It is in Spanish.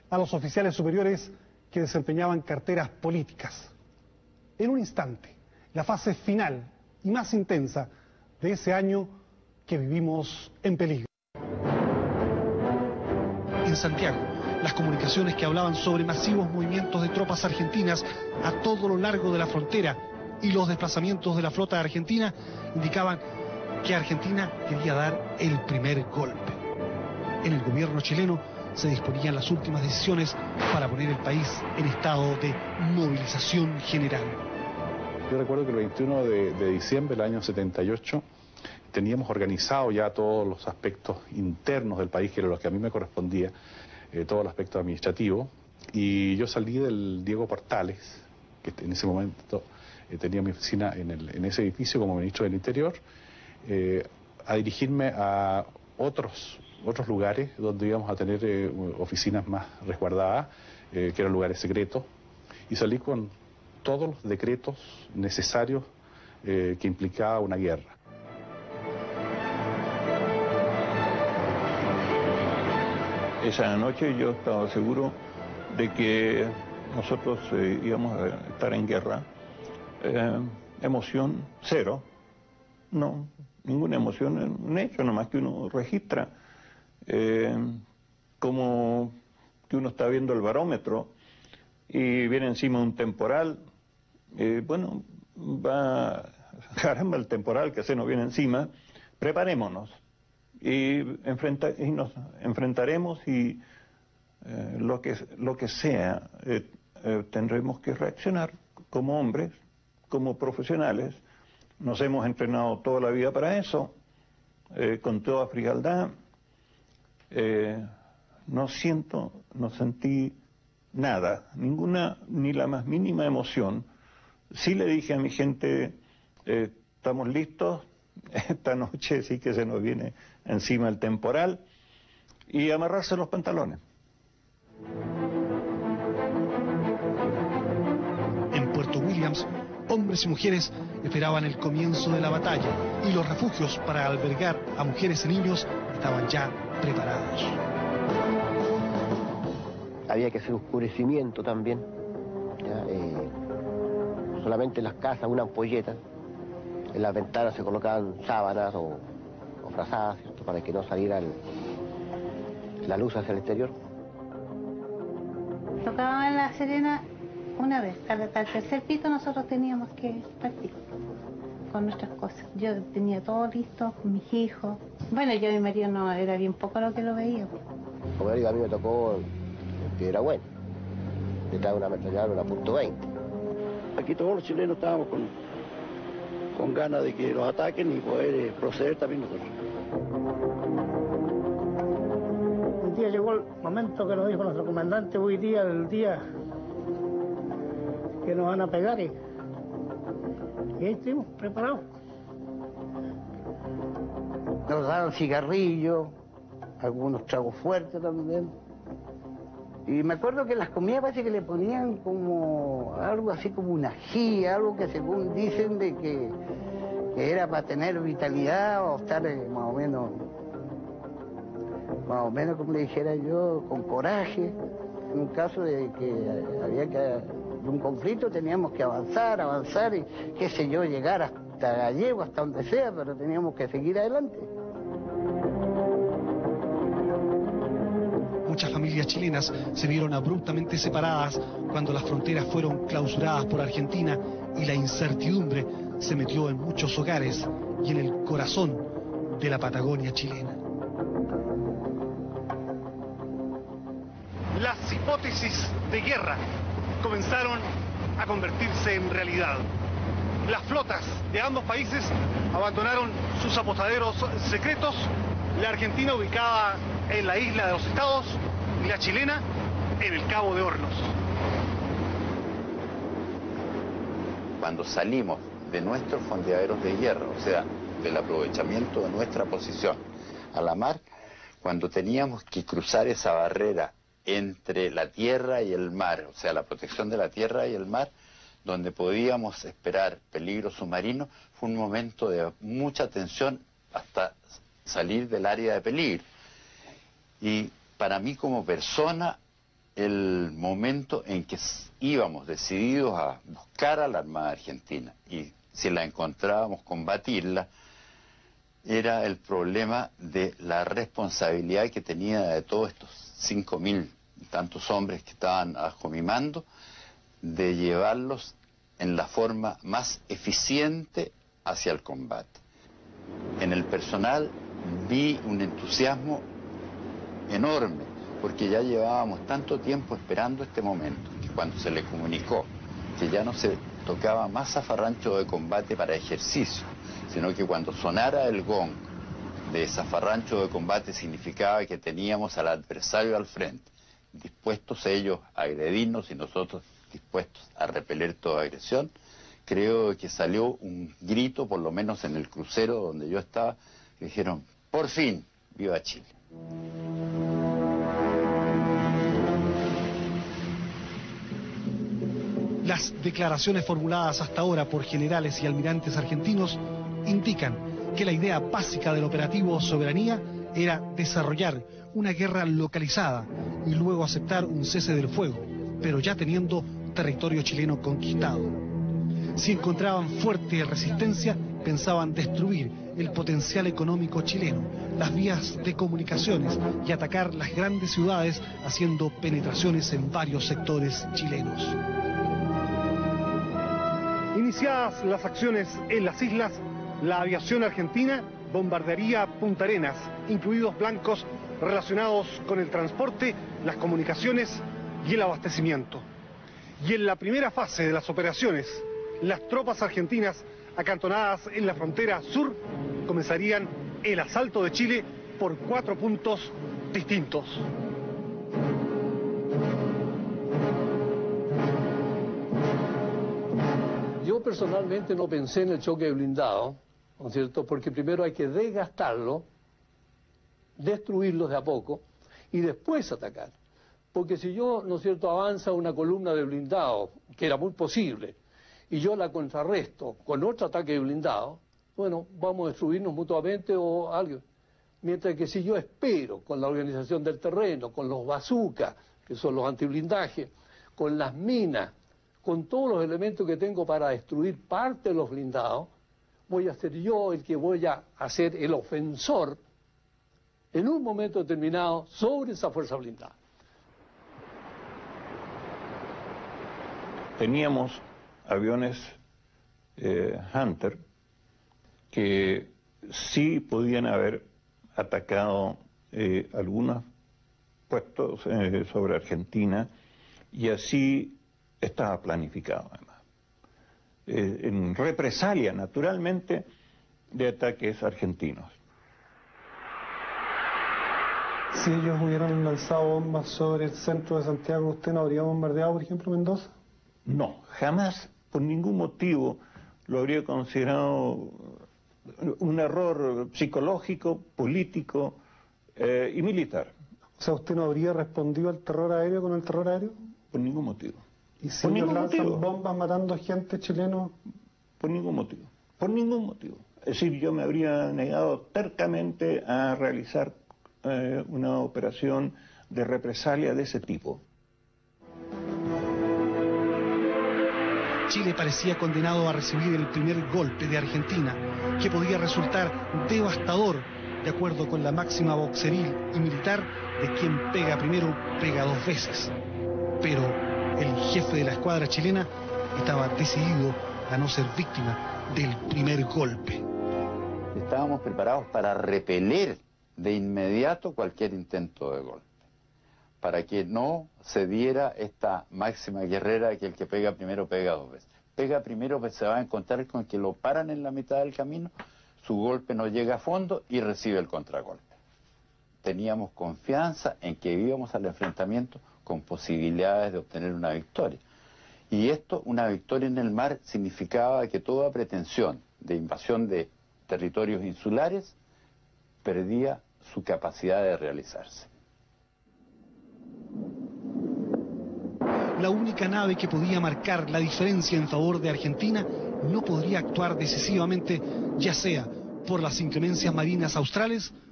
a los oficiales superiores que desempeñaban carteras políticas. En un instante, la fase final y más intensa de ese año que vivimos en peligro. En Santiago, las comunicaciones que hablaban sobre masivos movimientos de tropas argentinas a todo lo largo de la frontera y los desplazamientos de la flota argentina indicaban que Argentina quería dar el primer golpe. En el gobierno chileno se disponían las últimas decisiones para poner el país en estado de movilización general. Yo recuerdo que el 21 de diciembre del año 78 teníamos organizado ya todos los aspectos internos del país, que era lo que a mí me correspondía, todo el aspecto administrativo, y yo salí del Diego Portales, que en ese momento tenía mi oficina en ese edificio como ministro del Interior, a dirigirme a otros lugares donde íbamos a tener oficinas más resguardadas, que eran lugares secretos, y salí con todos los decretos necesarios que implicaba una guerra. Esa noche yo estaba seguro de que nosotros íbamos a estar en guerra. Emoción cero, no, ninguna emoción, un hecho nomás que uno registra. Como que uno está viendo el barómetro y viene encima un temporal, bueno, caramba el temporal que se nos viene encima, preparémonos y nos enfrentaremos y lo que sea, tendremos que reaccionar como hombres, como profesionales. Nos hemos entrenado toda la vida para eso, con toda frialdad. No sentí nada, ninguna, ni la más mínima emoción. Sí le dije a mi gente, estamos listos, esta noche sí que se nos viene encima el temporal, y amarrarse los pantalones. En Puerto Williams, hombres y mujeres esperaban el comienzo de la batalla y los refugios para albergar a mujeres y niños estaban ya preparados. Había que hacer oscurecimiento también, solamente en las casas una ampolleta, en las ventanas se colocaban sábanas o frazadas, ¿cierto?, para que no saliera la luz hacia el exterior. Tocábamos en La Serena una vez, al tercer pito nosotros teníamos que partir con nuestras cosas. Yo tenía todo listo, con mis hijos. Bueno, yo y mi marido no, era bien poco lo que lo veía. Como digo, a mí me tocó que era bueno, detrás de una ametralladora, una .20. Aquí todos los chilenos estábamos con ganas de que los ataquen y poder proceder también nosotros. Un día llegó el momento que nos dijo nuestro comandante, hoy día es el día que nos van a pegar, y ahí estuvimos preparados. Nos daban cigarrillos, algunos tragos fuertes también. Y me acuerdo que en las comidas parece que le ponían como algo así como un ají, algo que según dicen de que era para tener vitalidad o estar más o menos como le dijera yo, con coraje. En un caso de que había de un conflicto teníamos que avanzar y qué sé yo, llegar hasta Gallego, hasta donde sea, pero teníamos que seguir adelante. Muchas familias chilenas se vieron abruptamente separadas cuando las fronteras fueron clausuradas por Argentina y la incertidumbre se metió en muchos hogares y en el corazón de la Patagonia chilena. Las hipótesis de guerra comenzaron a convertirse en realidad. Las flotas de ambos países abandonaron sus apostaderos secretos, la Argentina ubicada en la isla de los Estados y la chilena en el Cabo de Hornos. Cuando salimos de nuestros fondeaderos de hierro, o sea, del aprovechamiento de nuestra posición a la mar, cuando teníamos que cruzar esa barrera entre la tierra y el mar, o sea, la protección de la tierra y el mar, donde podíamos esperar peligro submarino, fue un momento de mucha tensión hasta salir del área de peligro. Y para mí como persona el momento en que íbamos decididos a buscar a la Armada Argentina y si la encontrábamos combatirla, era el problema de la responsabilidad que tenía de todos estos 5.000 y tantos hombres que estaban bajo mi mando, de llevarlos en la forma más eficiente hacia el combate. En el personal vi un entusiasmo enorme, porque ya llevábamos tanto tiempo esperando este momento, que cuando se le comunicó que ya no se tocaba más zafarrancho de combate para ejercicio, sino que cuando sonara el gong de zafarrancho de combate significaba que teníamos al adversario al frente, dispuestos ellos a agredirnos y nosotros dispuestos a repeler toda agresión. Creo que salió un grito, por lo menos en el crucero donde yo estaba, que dijeron: por fin, viva Chile. Las declaraciones formuladas hasta ahora por generales y almirantes argentinos indican que la idea básica del operativo Soberanía era desarrollar una guerra localizada y luego aceptar un cese del fuego, pero ya teniendo territorio chileno conquistado. Si encontraban fuerte resistencia, pensaban destruir el potencial económico chileno, las vías de comunicaciones y atacar las grandes ciudades haciendo penetraciones en varios sectores chilenos. Iniciadas las acciones en las islas, la aviación argentina bombardearía Punta Arenas, incluidos blancos relacionados con el transporte, las comunicaciones y el abastecimiento. Y en la primera fase de las operaciones, las tropas argentinas acantonadas en la frontera sur comenzarían el asalto de Chile por 4 puntos distintos. Yo personalmente no pensé en el choque blindado, ¿no es cierto? Porque primero hay que desgastarlo, destruirlos de a poco y después atacar. Porque si yo, ¿no es cierto?, avanza una columna de blindado, que era muy posible, y yo la contrarresto con otro ataque de blindado, bueno, vamos a destruirnos mutuamente o algo. Mientras que si yo espero con la organización del terreno, con los bazookas, que son los antiblindajes, con las minas, con todos los elementos que tengo para destruir parte de los blindados, voy a ser yo el que voy a hacer el ofensor en un momento determinado sobre esa fuerza blindada. Teníamos aviones Hunter que sí podían haber atacado algunos puestos sobre Argentina, y así estaba planificado además, en represalia naturalmente de ataques argentinos. Si ellos hubieran lanzado bombas sobre el centro de Santiago, ¿usted no habría bombardeado, por ejemplo, Mendoza? No, jamás, por ningún motivo, lo habría considerado un error psicológico, político y militar. O sea, ¿usted no habría respondido al terror aéreo con el terror aéreo? Por ningún motivo. ¿Y si ellos lanzan bombas matando a gente chileno? Por ningún motivo. Por ningún motivo. Es decir, yo me habría negado tercamente a realizar una operación de represalia de ese tipo. Chile parecía condenado a recibir el primer golpe de Argentina, que podía resultar devastador, de acuerdo con la máxima boxeril y militar de quien pega primero, pega 2 veces. Pero el jefe de la escuadra chilena estaba decidido a no ser víctima del primer golpe. Estábamos preparados para repeler de inmediato cualquier intento de golpe, para que no se diera esta máxima guerrera que el que pega primero pega 2 veces. Pega primero, pues se va a encontrar con que lo paran en la mitad del camino, su golpe no llega a fondo y recibe el contragolpe. Teníamos confianza en que íbamos al enfrentamiento con posibilidades de obtener una victoria. Y esto, una victoria en el mar, significaba que toda pretensión de invasión de territorios insulares perdía su capacidad de realizarse. La única nave que podía marcar la diferencia en favor de Argentina no podría actuar decisivamente, ya sea por las inclemencias marinas australes